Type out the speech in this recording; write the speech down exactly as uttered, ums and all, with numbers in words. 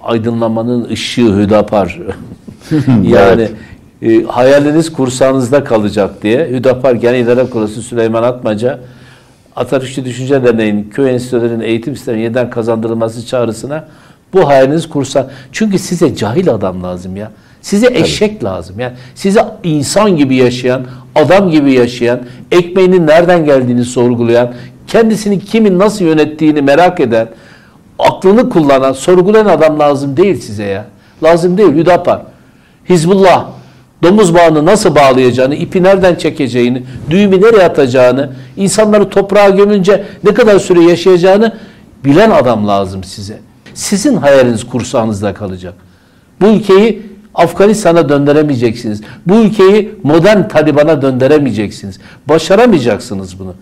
aydınlamanın ışığı Hüdapar. Yani evet. e, hayaliniz kursağınızda kalacak diye Hüdapar Genel İdare Kurulu Süleyman Atmaca Atatürkçü Düşünce Derneği'nin köy enstitülerinin eğitim sisteminin yeniden kazandırılması çağrısına bu hayaliniz kursa. Çünkü size cahil adam lazım ya. Size eşek Tabii. lazım. Yani size insan gibi yaşayan, adam gibi yaşayan, ekmeğinin nereden geldiğini sorgulayan, kendisini kimin nasıl yönettiğini merak eden, aklını kullanan, sorgulayan adam lazım değil size ya. Lazım değil. Hüdapar, Hizbullah, domuz bağını nasıl bağlayacağını, ipi nereden çekeceğini, düğümü nereye atacağını, insanları toprağa gömünce ne kadar süre yaşayacağını bilen adam lazım size. Sizin hayaliniz kursağınızda kalacak. Bu ülkeyi Afganistan'a döndüremeyeceksiniz. Bu ülkeyi modern Taliban'a döndüremeyeceksiniz. Başaramayacaksınız bunu.